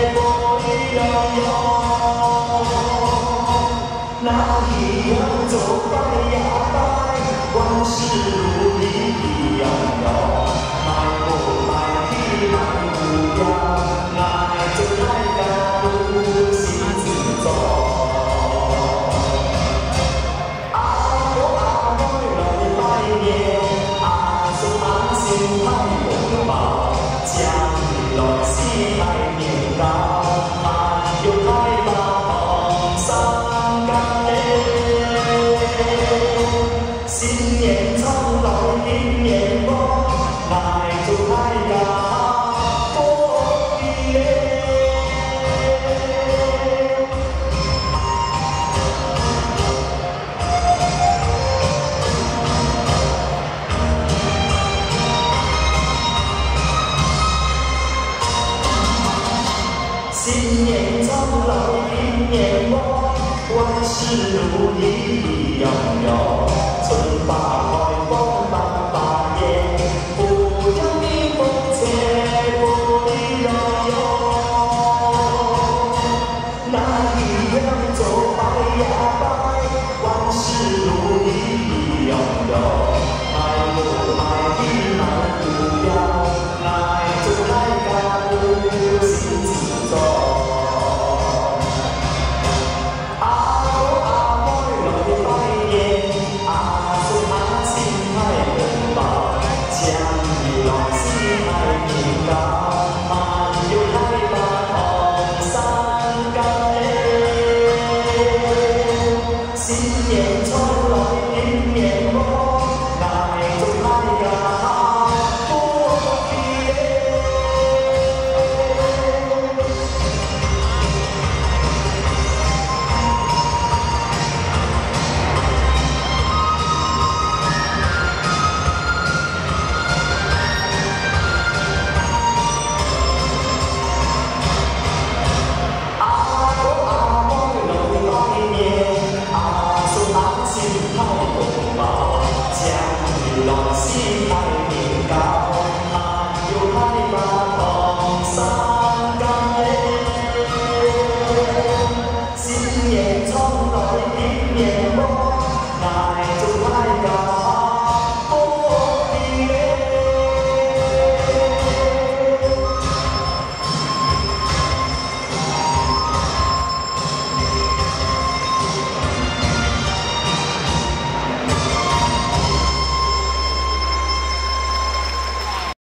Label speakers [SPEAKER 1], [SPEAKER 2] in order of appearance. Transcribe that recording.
[SPEAKER 1] 波悠悠，那一样走拜呀拜，万事如意喜洋洋，迈步迈起迈步呀，爱就爱到心自在。阿婆阿妹来拜年，阿叔阿婶派红包，家里来喜来年糕，还有开马放山岗嘞。新年常来迎年光，来祝大家过年嘞。新年常来迎年光，万事如意喜洋洋，春发开花。